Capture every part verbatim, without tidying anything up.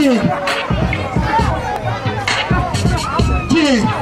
Yeah. Yeah.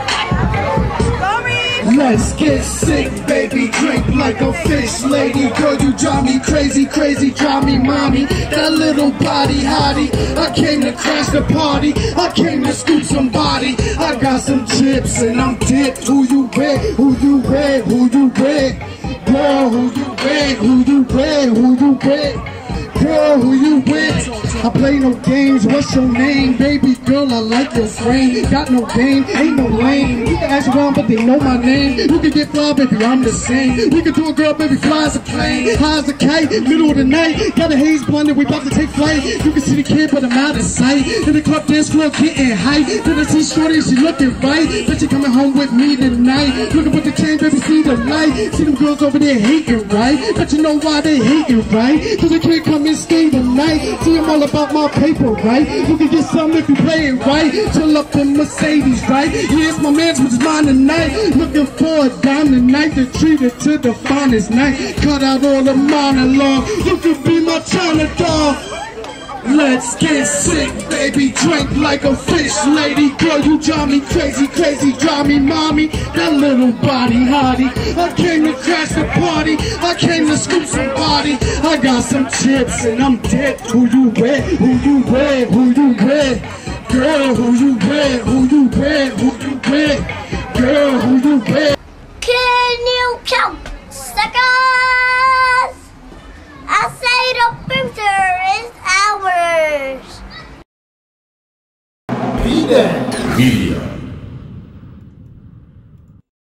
Let's get sick, baby, drink like a fish lady. Girl, you drive me crazy, crazy, drive me mommy. That little body hottie, I came to crash the party, I came to scoop somebody. I got some chips and I'm dipped. Who you with, who you with, who you with? Girl, who you with, who you with, who you with? Girl, who you with? I play no games, what's your name? Baby girl, I like your frame. Got no game, ain't no lame. You can ask around, but they know my name. You can get fly, baby, I'm the same. We can do a girl, baby, fly as a plane. High as a kite, middle of the night. Got a haze blended, we about to take flight. You can see the kid, but I'm out of sight. In the club dance floor, getting hype. Then I see shorty, she looking right. Bet she coming home with me tonight. Looking with the chain, baby, see the light. See them girls over there hating, right? Bet you know why they hating, right? Cause they can't come and stay tonight. See them all about my paper, right? You can get some if you play it right. Chill up in Mercedes, right? Yeah, it's my man's, which is mine tonight. Looking for a diamond night to treat it to the finest night. Cut out all the monologue. You could be my China dog. Let's get sick, baby, drink like a fish lady. Girl, you drive me crazy, crazy, drive me mommy. That little body hottie, I came to crash the party, I came to scoop somebody. I got some chips and I'm dead. Who you with, who you with, who you with? Girl, who you with, who you with, who you with? Girl, who you with? Can you count?